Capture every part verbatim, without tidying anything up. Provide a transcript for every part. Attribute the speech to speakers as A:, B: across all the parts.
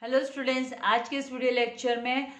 A: Hello students, आज के इस वीडियो लेक्चर में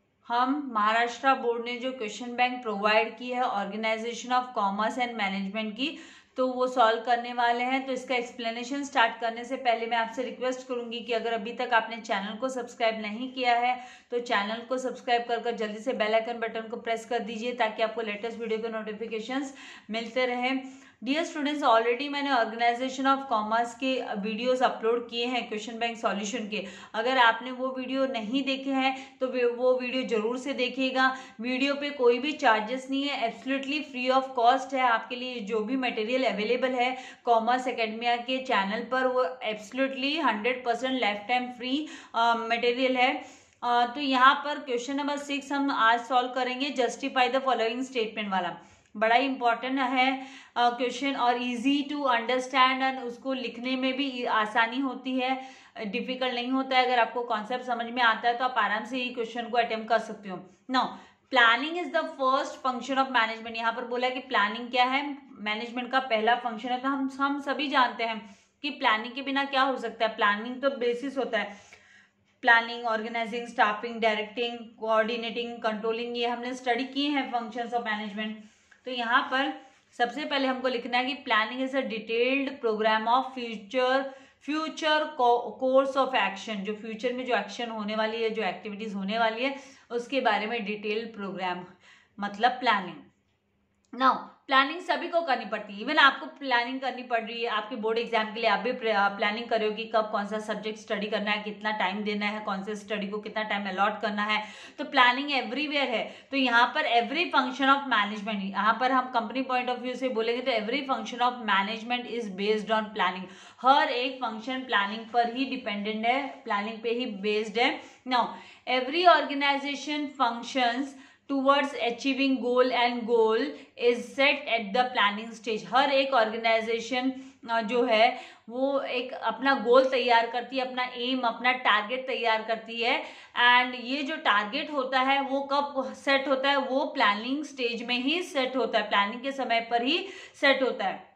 A: हम महाराष्ट्र बोर्ड ने जो क्वेश्चन बैंक प्रोवाइड की है organisation of commerce and management की, तो वो सॉल्व करने वाले हैं। तो इसका एक्सप्लेनेशन स्टार्ट करने से पहले मैं आपसे रिक्वेस्ट करूंगी कि अगर अभी तक आपने चैनल को सब्सक्राइब नहीं किया है तो चैनल को सब्सक्राइब कर कर जल्दी से बेल आइकन बटन को प्रेस कर दीजिए ताकि आपको लेटेस्ट वीडियो के नोटिफिकेशंस मिलते रहे। डियर स्टूडेंट्स, ऑलरेडी मैंने ऑर्गेनाइजेशन ऑफ कॉमर्स के वीडियोस अपलोड किए हैं क्वेश्चन बैंक सॉल्यूशन के। अगर आपने वो वीडियो नहीं देखे हैं तो वो वीडियो जरूर से देखिएगा। वीडियो पे कोई भी चार्जेस नहीं है, एब्सोल्युटली फ्री ऑफ कॉस्ट है आपके लिए। जो भी मटेरियल अवेलेबल है कॉमर्स एकेडमिया के चैनल पर वो absolutely hundred percent life time free material है। uh, तो यहाँ पर क्वेश्चन नंबर सिक्स हम आज सॉल्व करेंगे, जस्टिफाई द फॉलोइंग स्टेटमेंट वाला। बड़ा इंपॉर्टेंट है क्वेश्चन uh, और इजी टू अंडरस्टैंड एंड उसको लिखने में भी आसानी होती है, डिफिकल्ट नहीं होता है। अगर आपको कॉन्सेप्ट समझ में आता है तो आप आराम से ही क्वेश्चन को अटेम्प्ट कर सकते हो। Now, planning is the first function of management. यहाँ पर बोला है कि प्लानिंग क्या है, मैनेजमेंट का पहला फंक्शन है। तो हम हम सभी जानते हैं कि प्लानिंग के बिना क्या हो सकता है। प्लानिंग तो बेसिस होता है, planning, organising, staffing, directing, coordinating, controlling, ये हमने स्टडी किए हैं फंक्शंस ऑफ मैनेजमेंट। तो यहाँ पर सबसे पहले हमको लिखना है कि planning is a detailed programme of future future course of action. जो फ्यूचर में जो एक्शन होने वाली है, जो एक्टिविटीज होने वाली है, उसके बारे में डिटेल्ड प्रोग्राम मतलब प्लानिंग। नाउ, प्लानिंग सभी को करनी पड़ती है, इवन आपको प्लानिंग करनी पड़ रही है आपके बोर्ड एग्जाम के लिए। आप भी प्लानिंग कर रहे हो कि कब कौन सा सब्जेक्ट स्टडी करना है, कितना टाइम देना है, कौन से स्टडी को कितना टाइम अलॉट करना है। तो प्लानिंग एवरीवेयर है। तो यहाँ पर एवरी फंक्शन ऑफ मैनेजमेंट, यहाँ पर हम कंपनी पॉइंट ऑफ व्यू से बोलेंगे तो every function of management is based on planning. हर एक फंक्शन प्लानिंग पर ही डिपेंडेंट है, प्लानिंग पे ही बेस्ड है। Now, every organisation functions towards achieving goal and goal is set at the planning stage. हर एक ऑर्गेनाइजेशन जो है वो एक अपना गोल तैयार करती है, अपना एम, अपना टारगेट तैयार करती है। एंड ये जो टारगेट होता है वो कब सेट होता है, वो प्लानिंग स्टेज में ही सेट होता है, प्लानिंग के समय पर ही सेट होता है।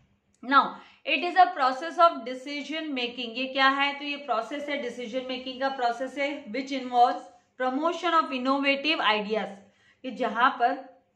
A: Now, it is a process of decision making. ये क्या है? तो ये प्रोसेस है, डिसीजन मेकिंग का प्रोसेस है, which involves promotion of innovative ideas. कि जहां पर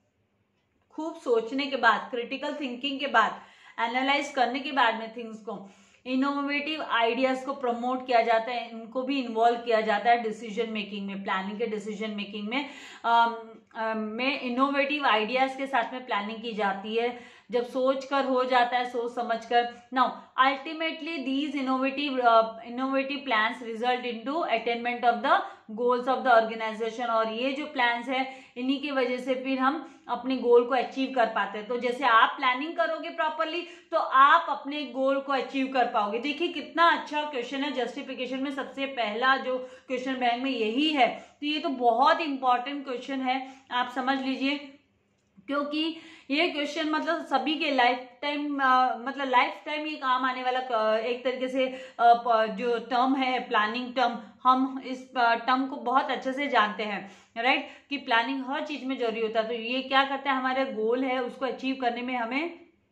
A: खूब सोचने के बाद, क्रिटिकल थिंकिंग के बाद, एनालाइज करने के बाद में थिंग्स को, इनोवेटिव आइडियाज को प्रमोट किया जाता है, इनको भी इन्वॉल्व किया जाता है डिसीजन मेकिंग में, प्लानिंग के डिसीजन मेकिंग में। आम, आम, में इनोवेटिव आइडियाज के साथ में प्लानिंग की जाती है, जब सोच कर हो जाता है, सोच समझ कर। Now, ultimately these innovative innovative plans result into attainment of the goals of the organisation. और ये जो प्लान्स है इन्हीं की वजह से फिर हम अपने गोल को अचीव कर पाते हैं। तो जैसे आप प्लानिंग करोगे प्रॉपरली तो आप अपने गोल को अचीव कर पाओगे। देखिए कितना अच्छा क्वेश्चन है, जस्टिफिकेशन में सबसे पहला जो क्वेश्चन बैंक में यही है। तो ये तो बहुत इंपॉर्टेंट क्वेश्चन है, आप समझ लीजिए, क्योंकि ये क्वेश्चन मतलब सभी के लाइफ टाइम मतलब लाइफ टाइम ये काम आने वाला एक तरीके से जो टर्म है, प्लानिंग टर्म, हम इस टर्म को बहुत अच्छे से जानते हैं, राइट, कि प्लानिंग हर चीज में जरूरी होता है। तो ये क्या करता है, हमारा गोल है उसको अचीव करने में, हमें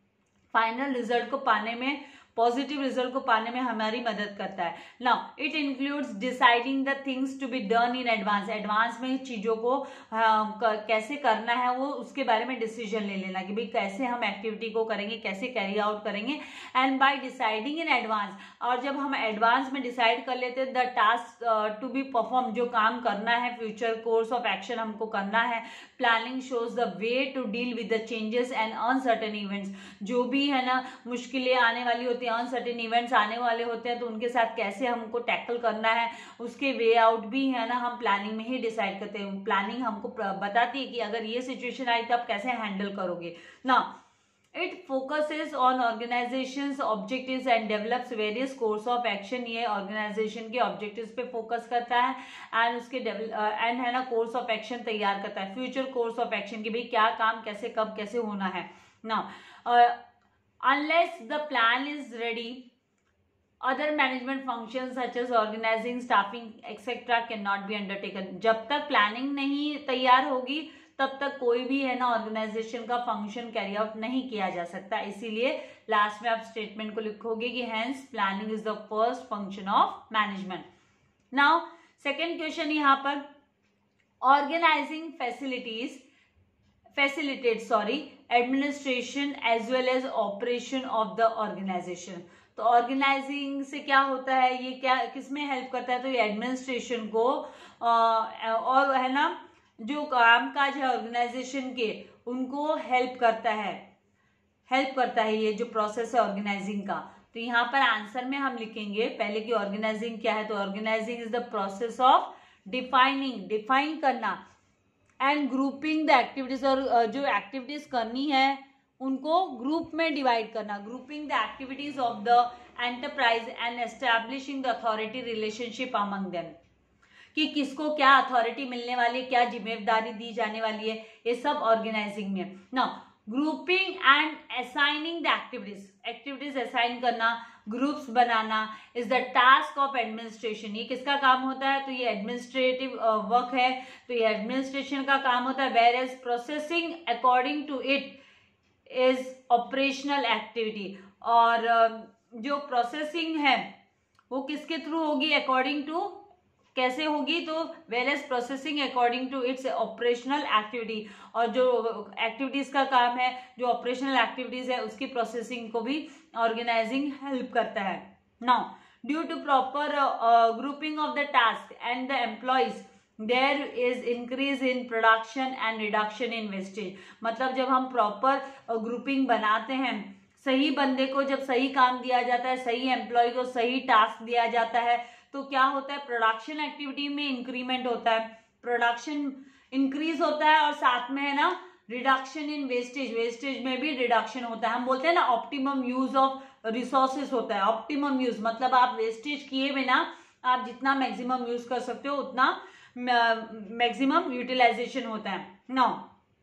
A: फाइनल रिजल्ट को पाने में, पॉजिटिव रिजल्ट को पाने में हमारी मदद करता है। Now, it includes deciding the things to be done in advance. Advance में चीजों को आ, कैसे करना है वो उसके बारे में डिसीजन ले लेना कि भाई कैसे हम एक्टिविटी को करेंगे, कैसे कैरी आउट करेंगे। And by deciding in advance, और जब हम एडवांस में डिसाइड कर लेते हैं the task to be perform, जो काम करना है, फ्यूचर कोर्स ऑफ एक्शन हमको करना है। Planning shows the way to deal with the changes and uncertain events. जो भी है ना मुश्किलें आने वाली होती है, अनसर्टेन इवेंट्स आने वाले होते हैं, तो उनके साथ कैसे हमको टैकल करना है, उसके वे आउट भी है ना हम प्लानिंग में ही डिसाइड करते हैं। प्लानिंग हमको बताती है कि अगर ये सिचुएशन आई तो आप कैसे हैंडल करोगे ना। It focuses on organisations objectives and develops various course of action. ये ऑर्गेनाइजेशन के ऑब्जेक्टिव्स पे फोकस करता है एंड उसके एंड है ना कोर्स ऑफ एक्शन तैयार करता है, फ्यूचर कोर्स ऑफ एक्शन की भाई क्या काम कैसे कब कैसे होना है ना। Unless the plan is ready, other management functions such as organizing, staffing, et cetera cannot be undertaken. जब तक प्लानिंग नहीं तैयार होगी तब तक कोई भी है ना ऑर्गेनाइजेशन का फंक्शन कैरी आउट नहीं किया जा सकता। इसीलिए लास्ट में आप स्टेटमेंट को लिखोगे कि hence planning is the first function of management. Now second question यहाँ पर, organising facilities facilitate sorry administration as well as operation of the organisation. तो ऑर्गेनाइजिंग से क्या होता है, ये क्या किसमें हेल्प करता है, तो ये एडमिनिस्ट्रेशन को आ, और है ना जो काम काज है ऑर्गेनाइजेशन के उनको हेल्प करता है हेल्प करता है ये जो प्रोसेस है ऑर्गेनाइजिंग का। तो यहाँ पर आंसर में हम लिखेंगे पहले कि ऑर्गेनाइजिंग क्या है, तो organising is the process of defining define करना एंड ग्रुपिंग द एक्टिविटीज, और जो एक्टिविटीज करनी है उनको ग्रुप में डिवाइड करना, grouping the activities of the enterprise and establishing the authority relationship among them, कि किसको क्या अथॉरिटी मिलने वाली है, क्या जिम्मेदारी दी जाने वाली है, ये सब ऑर्गेनाइजिंग में। Now grouping and assigning the activities, activities assign करना, ग्रुप्स बनाना is the task of administration. ये किसका काम होता है, तो ये एडमिनिस्ट्रेटिव वर्क है, तो ये एडमिनिस्ट्रेशन का काम होता है। Whereas processing according to it is operational activity, और uh, जो प्रोसेसिंग है वो किसके थ्रू होगी, अकॉर्डिंग टू कैसे होगी, तो whereas processing according to its operational activity, और जो एक्टिविटीज का काम है, जो ऑपरेशनल एक्टिविटीज है उसकी प्रोसेसिंग को भी ऑर्गेनाइजिंग हेल्प करता है। Now due to proper grouping of the task and the employees there is increase in production and reduction in wastage. मतलब जब हम प्रॉपर ग्रुपिंग बनाते हैं, सही बंदे को जब सही काम दिया जाता है, सही एम्प्लॉय को सही टास्क दिया जाता है, तो क्या होता है, प्रोडक्शन एक्टिविटी में इंक्रीमेंट होता है, प्रोडक्शन इंक्रीज होता है, और साथ में है ना रिडक्शन इन वेस्टेज, वेस्टेज में भी रिडक्शन होता है। हम बोलते हैं ना ऑप्टिमम यूज ऑफ रिसोर्सेज होता है। ऑप्टिमम यूज मतलब आप वेस्टेज किए बिना आप जितना मैक्सिमम यूज कर सकते हो उतना मैक्सिमम यूटिलाइजेशन होता है। Now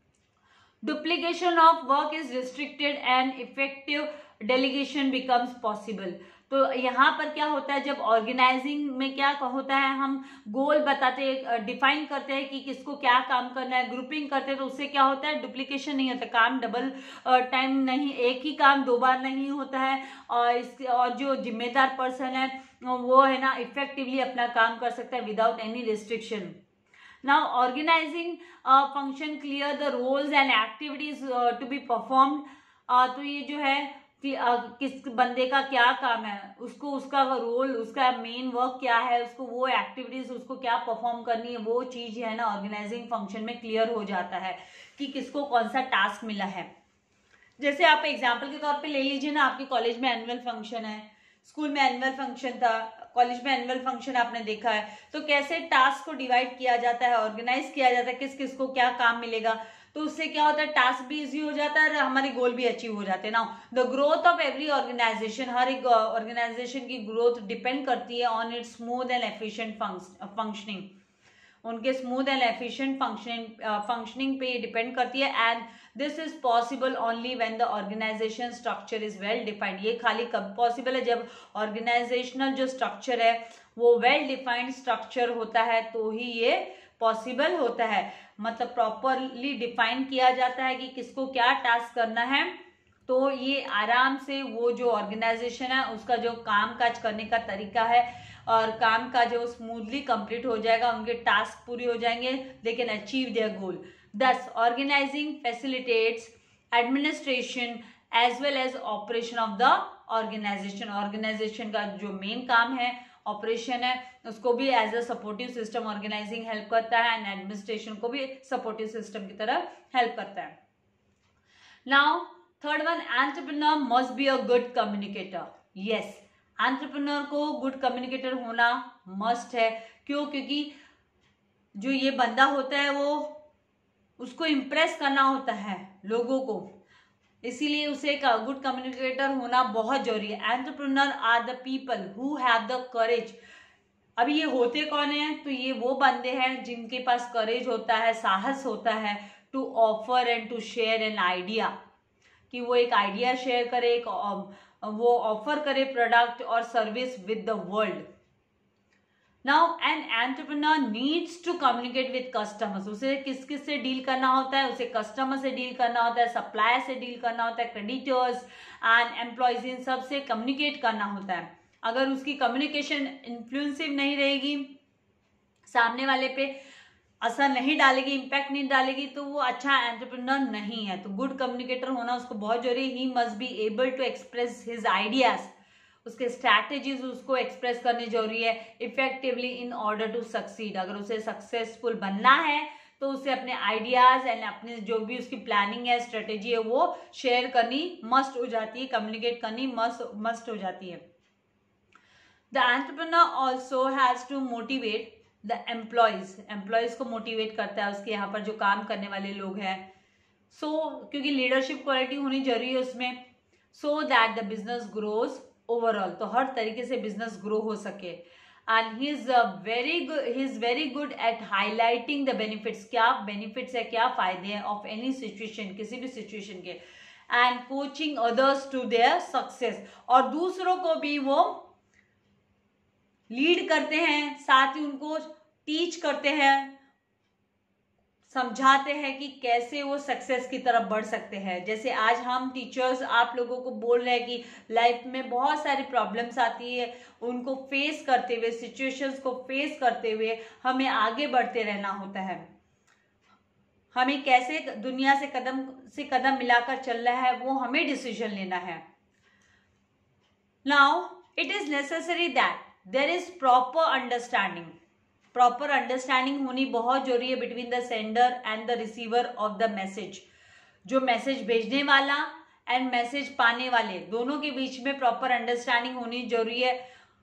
A: duplication of work is restricted and effective delegation becomes possible. तो यहाँ पर क्या होता है, जब ऑर्गेनाइजिंग में क्या होता है, हम गोल बताते हैं, डिफाइन करते हैं कि किसको क्या काम करना है, ग्रुपिंग करते हैं, तो उससे क्या होता है, डुप्लीकेशन नहीं होता, काम डबल टाइम नहीं, एक ही काम दो बार नहीं होता है, और इस और जो जिम्मेदार पर्सन है वो है ना इफेक्टिवली अपना काम कर सकता है without any restriction. Now organising function clear the roles and activities to be performed. तो ये जो है कि किस बंदे का क्या काम है, उसको उसका रोल, उसका मेन वर्क क्या है, उसको वो एक्टिविटीज उसको क्या परफॉर्म करनी है, वो चीज है ना ऑर्गेनाइजिंग फंक्शन में क्लियर हो जाता है कि किसको कौन सा टास्क मिला है। जैसे आप एग्जांपल के तौर पे ले लीजिए ना, आपके कॉलेज में एनुअल फंक्शन है, स्कूल में एनुअल फंक्शन था, कॉलेज में एनुअल फंक्शन आपने देखा है, तो कैसे टास्क को डिवाइड किया जाता है, ऑर्गेनाइज किया जाता है, किस किस को क्या काम मिलेगा, तो उससे क्या होता है, टास्क भी इजी हो जाता है और हमारे गोल भी अचीव हो जाते हैं। Now the growth of every organisation, हर एक ऑर्गेनाइजेशन की ग्रोथ डिपेंड करती है on its smooth and efficient functioning, उनके smooth and efficient functioning functioning पे डिपेंड करती है। And this is possible only when the organisation structure is well defined. ये खाली कब पॉसिबल है, जब ऑर्गेनाइजेशनल जो स्ट्रक्चर है वो वेल डिफाइंड स्ट्रक्चर होता है, तो ही ये पॉसिबल होता है। मतलब प्रॉपरली डिफाइन किया जाता है कि किसको क्या टास्क करना है, तो ये आराम से वो जो ऑर्गेनाइजेशन है उसका जो काम काज करने का तरीका है और काम का जो स्मूथली कंप्लीट हो जाएगा, उनके टास्क पूरे हो जाएंगे, they can achieve their goal. Thus organising facilitates administration as well as operation of the organisation. Organisation का जो मेन काम है, ऑपरेशन है, उसको भी as a supportive system organising help करता है, एंड एडमिनिस्ट्रेशन को भी सपोर्टिव सिस्टम की तरह हेल्प करता है। Now third one, entrepreneur must be a good communicator. Yes, entrepreneur को गुड कम्युनिकेटर होना मस्ट है। क्यों? क्योंकि जो ये बंदा होता है वो उसको इम्प्रेस करना होता है लोगों को, इसीलिए उसे एक गुड कम्युनिकेटर होना बहुत जरूरी है। Entrepreneur are the people who have the courage. अब ये होते कौन है? तो ये वो बंदे हैं जिनके पास करेज होता है, साहस होता है, to offer and to share an idea, कि वो एक आइडिया शेयर करे, एक वो ऑफर करे प्रोडक्ट और service with the world. Now an entrepreneur needs to communicate with customers. उसे किस किस से डील करना होता है? उसे कस्टमर से डील करना होता है, सप्लायर से डील करना होता है, क्रेडिटर्स एंड एम्प्लॉयज, इन सब से कम्युनिकेट करना होता है। अगर उसकी कम्युनिकेशन इन्फ्लुएंसिव नहीं रहेगी सामने वाले पे असर नहीं डालेगी, इम्पैक्ट नहीं डालेगी, तो वो अच्छा एंटरप्रेन्योर नहीं है। तो गुड कम्युनिकेटर होना उसको बहुत जरूरी है। He must be able to express his ideas, उसके स्ट्रैटेजीज उसको एक्सप्रेस करनी जरूरी है effectively in order to succeed. अगर उसे सक्सेसफुल बनना है तो उसे अपने आइडियाज एंड अपने जो भी उसकी प्लानिंग है, स्ट्रेटेजी है, वो शेयर करनी मस्ट हो जाती है, कम्युनिकेट करनी मस्ट मस्ट हो जाती है। The entrepreneur also has to motivate the employees, employees को मोटिवेट करता है, उसके यहाँ पर जो काम करने वाले लोग हैं। सो so, क्योंकि लीडरशिप क्वालिटी होनी जरूरी है उसमें, so that the business grows overall, तो हर तरीके से बिजनेस ग्रो हो सके। And he is very good he is very good at highlighting the benefits, क्या बेनिफिट्स है, क्या फायदे हैं ऑफ एनी सिचुएशन, किसी भी सिचुएशन के। And coaching others to their success, और दूसरों को भी वो लीड करते हैं, साथ ही उनको टीच करते हैं, समझाते हैं कि कैसे वो सक्सेस की तरफ बढ़ सकते हैं। जैसे आज हम टीचर्स आप लोगों को बोल रहे हैं कि लाइफ में बहुत सारी प्रॉब्लम्स आती है, उनको फेस करते हुए, सिचुएशंस को फेस करते हुए हमें आगे बढ़ते रहना होता है। हमें कैसे दुनिया से कदम से कदम मिलाकर चलना है, वो हमें डिसीजन लेना है। Now it is necessary that there is proper understanding, proper understanding होनी बहुत जरूरी है between the sender and the receiver of the message. जो मैसेज भेजने वाला एंड मैसेज पाने वाले दोनों के बीच में प्रॉपर अंडरस्टैंडिंग होनी जरूरी है।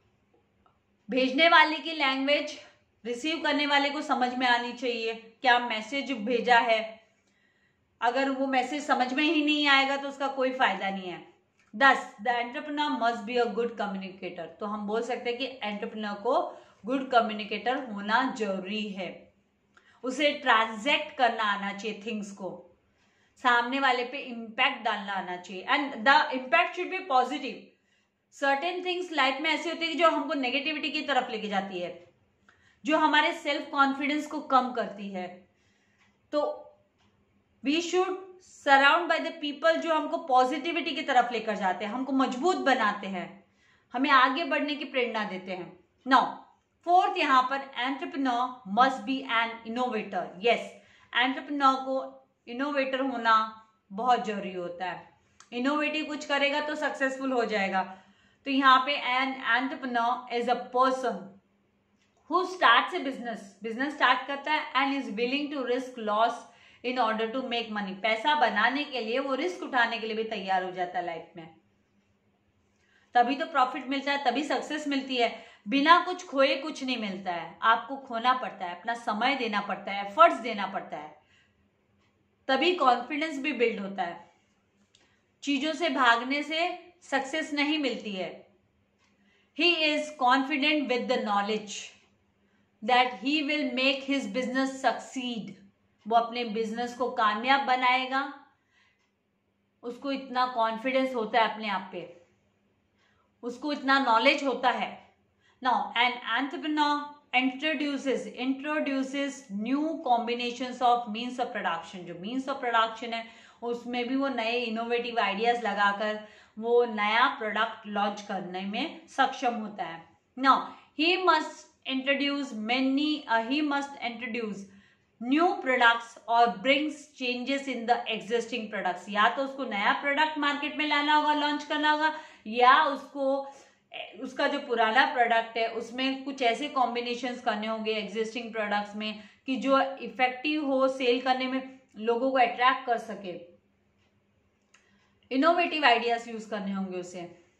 A: भेजने वाले की लैंग्वेज रिसीव करने वाले को समझ में आनी चाहिए, क्या मैसेज भेजा है। अगर वो मैसेज समझ में ही नहीं आएगा तो उसका कोई फायदा नहीं है। Thus the entrepreneur must be a good communicator, तो हम बोल सकते हैं कि एंटरप्रेन्योर को गुड कम्युनिकेटर होना जरूरी है। उसे ट्रांजैक्ट करना आना चाहिए थिंग्स को, सामने वाले पे इम्पैक्ट डालना आना चाहिए, and the impact should be positive. Certain things life में ऐसी होती है जो हमको नेगेटिविटी की तरफ लेके जाती है, जो हमारे सेल्फ कॉन्फिडेंस को कम करती है। तो we should surround by the people जो हमको पॉजिटिविटी की तरफ लेकर जाते हैं, हमको मजबूत बनाते हैं, हमें आगे बढ़ने की प्रेरणा देते हैं। नाउ फोर्थ, यहाँ पर entrepreneur must be an innovator. Yes, entrepreneur को इनोवेटर होना बहुत जरूरी होता है। इनोवेटिव कुछ करेगा तो सक्सेसफुल हो जाएगा। तो यहाँ पे an entrepreneur is a person who starts a business, business start करता है and is willing to risk loss in order to make money. पैसा बनाने के लिए वो रिस्क उठाने के लिए भी तैयार हो जाता है लाइफ में, तभी तो प्रॉफिट मिलता है, तभी सक्सेस मिलती है। बिना कुछ खोए कुछ नहीं मिलता है, आपको खोना पड़ता है, अपना समय देना पड़ता है, एफर्ट्स देना पड़ता है, तभी कॉन्फिडेंस भी बिल्ड होता है। चीजों से भागने से सक्सेस नहीं मिलती है। He is confident with the knowledge that he will make his business succeed, वो अपने बिजनेस को कामयाब बनाएगा, उसको इतना कॉन्फिडेंस होता है अपने आप पे, उसको इतना नॉलेज होता है। Now an entrepreneur introduces introduces new combinations of means of production. जो मीन्स ऑफ प्रोडक्शन है उसमें भी वो नए इनोवेटिव आइडियाज लगाकर वो नया प्रोडक्ट लॉन्च करने में सक्षम होता है। Now he must introduce many he must introduce new products और brings changes in the existing products. या तो उसको नया प्रोडक्ट मार्केट में लाना होगा, लॉन्च करना होगा, या उसको उसका जो पुराना प्रोडक्ट है उसमें कुछ ऐसे कॉम्बिनेशंस करने होंगे एग्जिस्टिंग प्रोडक्ट्स में कि जो इफेक्टिव हो, सेल करने में लोगों को अट्रैक्ट कर सके। इनोवेटिव आइडियाज यूज करने होंगे उसे।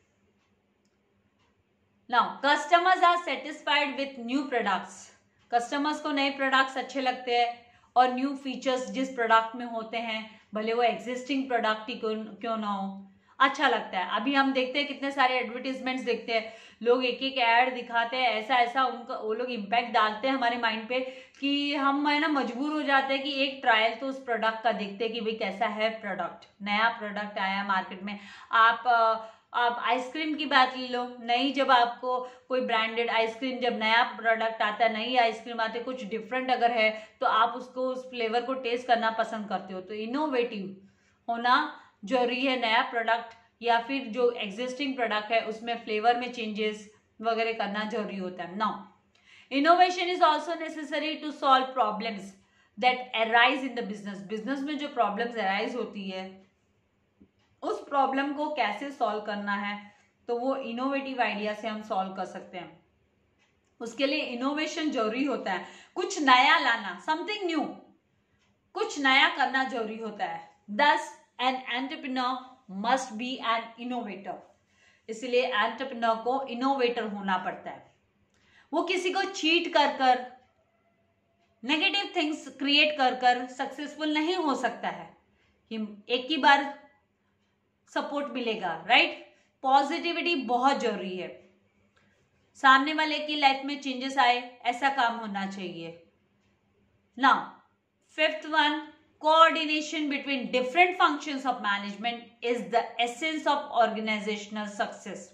A: Now customers are satisfied with new products. Customers को नए प्रोडक्ट्स अच्छे लगते हैं और न्यू फीचर्स जिस प्रोडक्ट में होते हैं, भले वो एग्जिस्टिंग प्रोडक्ट ही क्यों क्यों ना हो, अच्छा लगता है। अभी हम देखते हैं कितने सारे एडवर्टीजमेंट्स देखते हैं, लोग एक एक ऐड दिखाते हैं, ऐसा ऐसा उनका वो लोग इम्पैक्ट डालते हैं हमारे माइंड पे कि हम है ना मजबूर हो जाते हैं कि एक ट्रायल तो उस प्रोडक्ट का देखते हैं कि भाई कैसा है प्रोडक्ट, नया प्रोडक्ट आया मार्केट में। आप आप आइसक्रीम की बात ले लो, नई जब आपको कोई ब्रांडेड आइसक्रीम, जब नया प्रोडक्ट आता है, नई आइसक्रीम आती है, कुछ डिफरेंट अगर है तो आप उसको उस फ्लेवर को टेस्ट करना पसंद करते हो। तो इनोवेटिव होना जरूरी है, नया प्रोडक्ट या फिर जो एग्जिस्टिंग प्रोडक्ट है उसमें फ्लेवर में चेंजेस वगैरह करना जरूरी होता है। Now innovation is also necessary to solve problems that arise in the business. Business में जो प्रॉब्लम्स अराइज होती है उस प्रॉब्लम को कैसे सॉल्व करना है, तो वो इनोवेटिव आइडिया से हम सॉल्व कर सकते हैं। उसके लिए इनोवेशन जरूरी होता है, कुछ नया लाना, समथिंग न्यू, कुछ नया करना जरूरी होता है। Thus an entrepreneur must be an innovator. इसलिए एंटरप्रेन्योर को इनोवेटर होना पड़ता है। वो किसी को चीट कर कर, नेगेटिव थिंग्स क्रिएट कर कर सक्सेसफुल नहीं हो सकता है। एक ही बार सपोर्ट मिलेगा, राइट। पॉजिटिविटी बहुत जरूरी है। सामने वाले की लाइफ में चेंजेस आए, ऐसा काम होना चाहिए। Now fifth one, coordination between different functions of management is the essence of organisational success.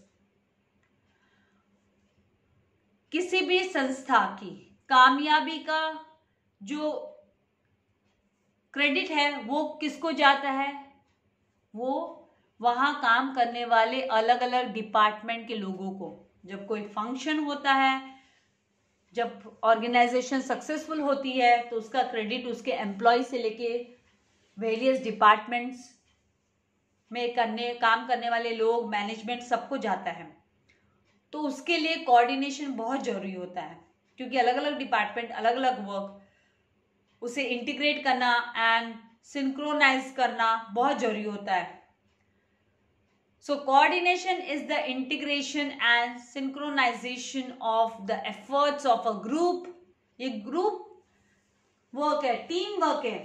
A: किसी भी संस्था की कामयाबी का जो क्रेडिट है वो किसको जाता है? वो वहां काम करने वाले अलग अलग डिपार्टमेंट के लोगों को। जब कोई फंक्शन होता है, जब ऑर्गेनाइजेशन सक्सेसफुल होती है, तो उसका क्रेडिट उसके एम्प्लॉय से लेके वेरियस डिपार्टमेंट्स में करने काम करने वाले लोग, मैनेजमेंट, सबको जाता है। तो उसके लिए कोऑर्डिनेशन बहुत जरूरी होता है, क्योंकि अलग अलग डिपार्टमेंट, अलग अलग वर्क, उसे इंटीग्रेट करना एंड सिंक्रोनाइज करना बहुत जरूरी होता है। So coordination is the integration and synchronization of the efforts of a group. ये group work है, team work है,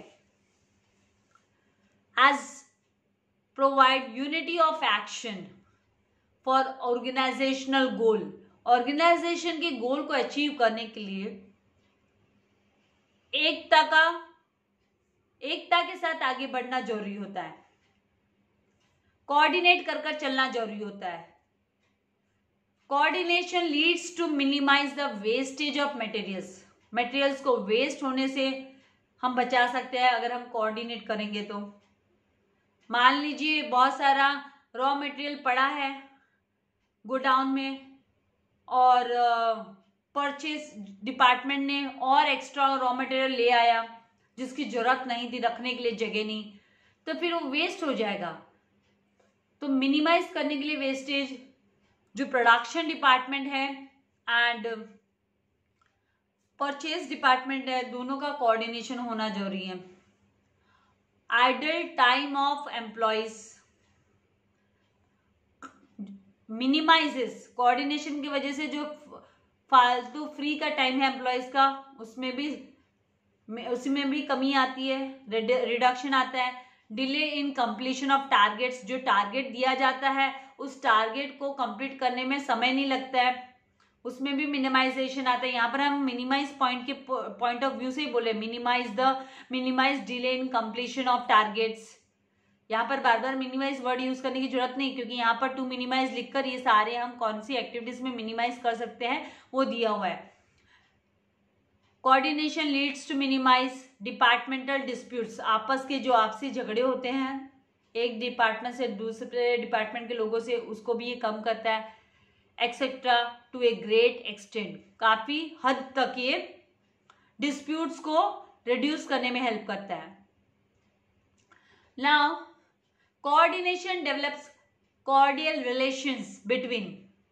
A: as provide unity of action for organizational goal. Organization के goal को achieve करने के लिए एकता का एकता के साथ आगे बढ़ना जरूरी होता है। कोऑर्डिनेट कर कर चलना जरूरी होता है। Coordination leads to minimise the wastage of materials. Materials को वेस्ट होने से हम बचा सकते हैं अगर हम कोऑर्डिनेट करेंगे तो। मान लीजिए बहुत सारा रॉ मटेरियल पड़ा है गोडाउन में और परचेज डिपार्टमेंट ने और एक्स्ट्रा रॉ मटेरियल ले आया जिसकी जरूरत नहीं थी, रखने के लिए जगह नहीं, तो फिर वो वेस्ट हो जाएगा। तो मिनिमाइज करने के लिए वेस्टेज, जो प्रोडक्शन डिपार्टमेंट है एंड परचेज डिपार्टमेंट है, दोनों का कोऑर्डिनेशन होना जरूरी है। Idle time of employees minimises. Coordination की वजह से जो फालतू फ्री का टाइम है एम्प्लॉयज का, उसमें भी उसमें भी कमी आती है, रिडक्शन आता है। Delay in completion of targets. जो टारगेट दिया जाता है उस टारगेट को कंप्लीट करने में समय नहीं लगता है, उसमें भी मिनिमाइजेशन आता है। यहाँ पर हम मिनिमाइज पॉइंट के पॉइंट ऑफ व्यू से ही बोले, minimise the minimise delay in completion of targets. यहाँ पर बार बार मिनिमाइज वर्ड यूज करने की जरूरत नहीं, क्योंकि यहाँ पर टू मिनिमाइज लिखकर ये सारे हम कौन सी एक्टिविटीज में मिनिमाइज कर सकते हैं वो दिया हुआ है। Coordination leads to minimise departmental disputes. आपस के जो आपसी झगड़े होते हैं एक डिपार्टमेंट से दूसरे डिपार्टमेंट के लोगों से, उसको भी ये कम करता है, etcetera to a great extent. काफी हद तक ये डिस्प्यूट्स को रिड्यूस करने में हेल्प करता है। Now coordination develops cordial relations between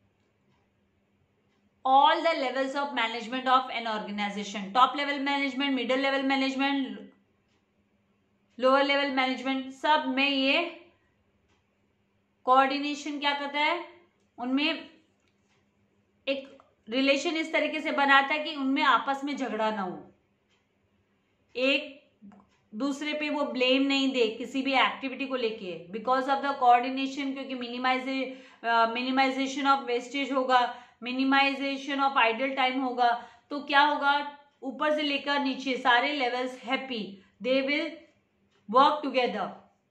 A: all the levels of management of an organization. Top level management, middle level management, lower level management, सब में ये कोऑर्डिनेशन क्या करता है, उनमें एक रिलेशन इस तरीके से बनाता है कि उनमें आपस में झगड़ा ना हो, एक दूसरे पे वो ब्लेम नहीं दे किसी भी एक्टिविटी को लेके, बिकॉज ऑफ द कोऑर्डिनेशन। क्योंकि मिनिमाइजे मिनिमाइजेशन ऑफ वेस्टेज होगा, मिनिमाइजेशन ऑफ आइडल टाइम होगा, तो क्या होगा, ऊपर से लेकर नीचे सारे levels happy, they will work together.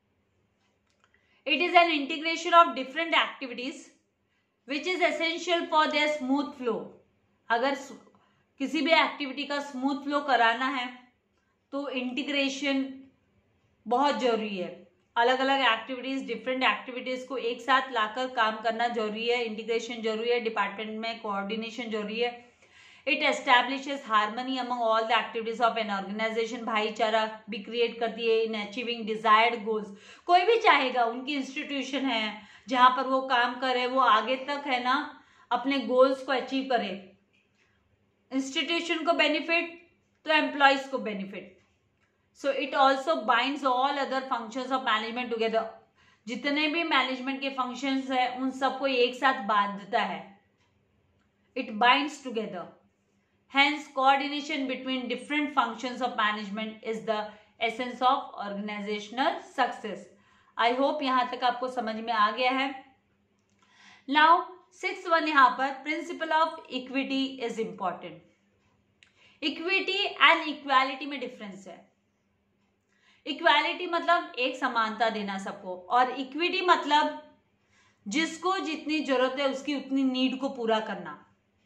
A: It is an integration of different activities which is essential for their smooth flow. अगर किसी भी एक्टिविटी का स्मूथ फ्लो कराना है तो इंटीग्रेशन बहुत जरूरी है। अलग अलग एक्टिविटीज, डिफरेंट एक्टिविटीज को एक साथ लाकर काम करना जरूरी है, इंटीग्रेशन जरूरी है, डिपार्टमेंट में कोऑर्डिनेशन जरूरी है। It establishes harmony among all the activities of an organisation, भाईचारा भी क्रिएट करती है इन अचीविंग डिजायर्ड गोल्स। कोई भी चाहेगा उनकी इंस्टीट्यूशन है जहां पर वो काम करे वो आगे तक है ना अपने गोल्स को अचीव करे। इंस्टीट्यूशन को बेनिफिट तो एम्प्लॉयज को benefit. So it also binds all other functions of management together. जितने भी मैनेजमेंट के फंक्शंस है उन सबको एक साथ बांधता है। It binds together. Hence, coordination between different functions of management is the essence of organizational success. I hope यहाँ तक आपको समझ में आ गया है। Now, sixth one यहाँ पर principle of equity is important. Equity and equality में difference है। Equality मतलब एक समानता देना सबको, और equity मतलब जिसको जितनी जरूरत है उसकी उतनी नीड को पूरा करना,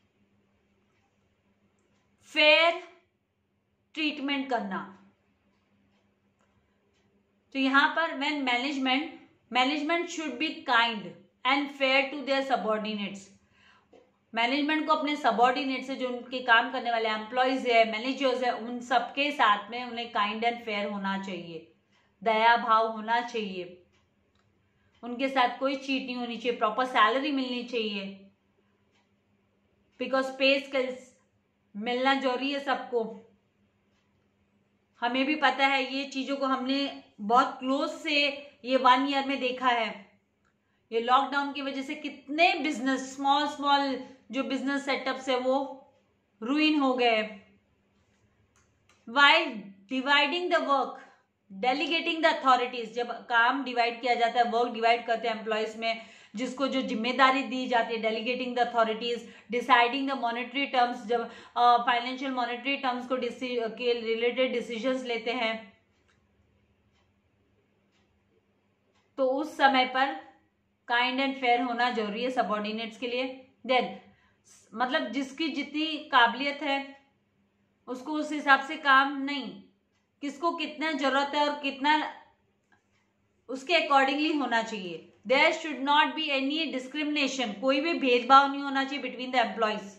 A: फेयर ट्रीटमेंट करना। तो यहां पर when management management should be kind and fair to their subordinates. Management को अपने सबऑर्डिनेट से जो उनके काम करने वाले एम्प्लॉयज है, मैनेजर्स है, उन सबके साथ में उन्हें काइंड एंड फेयर होना चाहिए, दया भाव होना चाहिए, उनके साथ कोई चीट नहीं होनी चाहिए, प्रॉपर सैलरी मिलनी चाहिए, बिकॉज पे स्किल्स मिलना जरूरी है सबको। हमें भी पता है ये चीजों को, हमने बहुत क्लोज से ये वन ईयर में देखा है। ये लॉकडाउन की वजह से कितने बिजनेस, स्मॉल स्मॉल जो बिजनेस सेटअप्स है वो रुइन हो गए। While dividing the work, delegating the authorities, जब काम डिवाइड किया जाता है, वर्क डिवाइड करते हैं एम्प्लॉयज में, जिसको जो जिम्मेदारी दी जाती है, delegating the authorities, deciding the monetary terms, जब फाइनेंशियल मॉनेटरी टर्म्स को के रिलेटेड डिसीजंस लेते हैं तो उस समय पर काइंड एंड फेयर होना जरूरी है सबऑर्डिनेट्स के लिए। देन मतलब जिसकी जितनी काबिलियत है उसको उस हिसाब से काम नहीं, किसको कितना जरूरत है और कितना उसके अकॉर्डिंगली होना चाहिए। There should not be any discrimination, कोई भी भेदभाव नहीं होना चाहिए between the employees.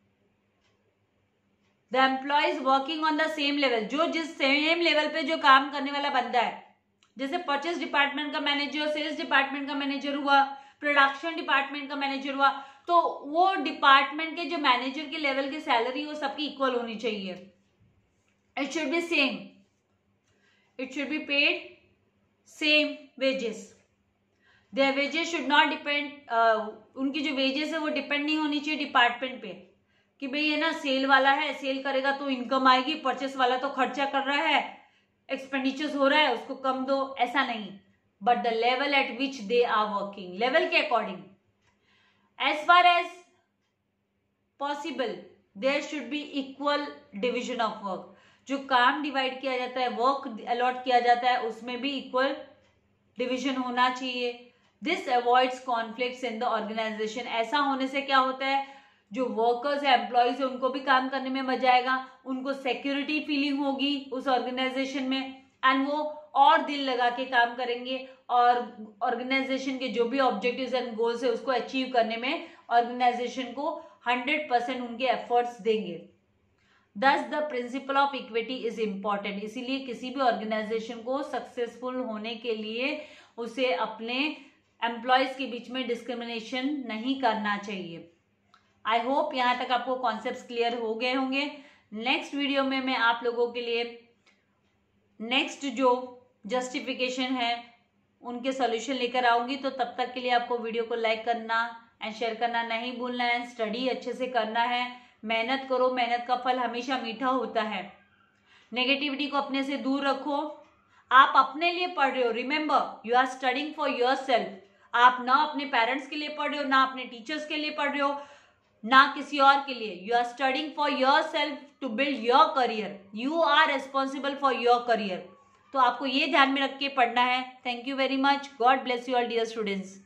A: The employees working on the same level, जो जिस सेम लेवल पे जो काम करने वाला बंदा है, जैसे परचेस डिपार्टमेंट का मैनेजर, सेल्स डिपार्टमेंट का मैनेजर हुआ, प्रोडक्शन डिपार्टमेंट का मैनेजर हुआ, तो वो डिपार्टमेंट के जो मैनेजर के लेवल की सैलरी वो सबकी इक्वल होनी चाहिए। It should be same, it should be paid same wages. Their wages should not depend, उनकी जो वेजेस है वो डिपेंड नहीं होनी चाहिए डिपार्टमेंट पे कि भाई ये ना सेल वाला है, सेल करेगा तो इनकम आएगी, परचेस वाला तो खर्चा कर रहा है, एक्सपेंडिचर्स हो रहा है, उसको कम दो, ऐसा नहीं। But the level at which they are working, level के according, as far as possible there should be equal division of work. जो काम डिवाइड किया जाता है, वर्क अलॉट किया जाता है, उसमें भी इक्वल डिविजन होना चाहिए। This avoids conflicts in the organisation. ऐसा होने से क्या होता है, जो वर्कर्स है, एम्प्लॉयज है, उनको भी काम करने में मजा आएगा, उनको सिक्योरिटी फीलिंग होगी उस ऑर्गेनाइजेशन में, एंड वो और दिल लगा के काम करेंगे और ऑर्गेनाइजेशन के जो भी ऑब्जेक्टिव्स एंड गोल्स है उसको अचीव करने में ऑर्गेनाइजेशन को हंड्रेड परसेंट उनके एफर्ट्स देंगे। Thus the principle of equity is important. इसीलिए किसी भी ऑर्गेनाइजेशन को सक्सेसफुल होने के लिए उसे अपने एम्प्लॉयज के बीच में डिस्क्रिमिनेशन नहीं करना चाहिए। आई होप यहाँ तक आपको कॉन्सेप्ट्स क्लियर हो गए होंगे। नेक्स्ट वीडियो में मैं आप लोगों के लिए नेक्स्ट जो जस्टिफिकेशन है उनके सॉल्यूशन लेकर आऊंगी। तो तब तक के लिए आपको वीडियो को लाइक करना एंड शेयर करना नहीं भूलना है। स्टडी अच्छे से करना है, मेहनत करो, मेहनत का फल हमेशा मीठा होता है। नेगेटिविटी को अपने से दूर रखो। आप अपने लिए पढ़ रहे हो, remember you are studying for yourself. आप ना अपने पेरेंट्स के लिए पढ़ रहे हो, ना अपने टीचर्स के लिए पढ़ रहे हो, ना किसी और के लिए। You are studying for yourself to build your career. You are responsible for your career. तो आपको ये ध्यान में रख के पढ़ना है। Thank you very much. God bless you all dear students.